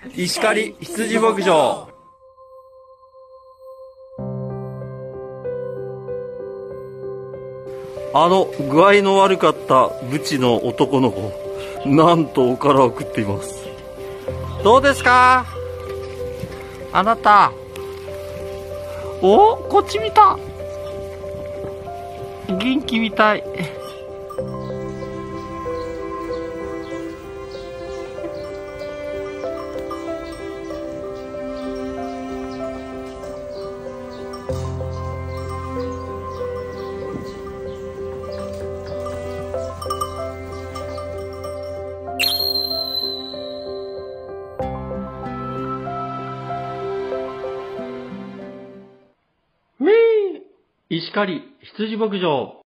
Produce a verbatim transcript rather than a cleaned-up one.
石狩羊牧場。あの具合の悪かったブチの男の子、なんとおからを食っています。どうですかあなた。お、こっち見た。元気みたい。めー、石狩羊牧場。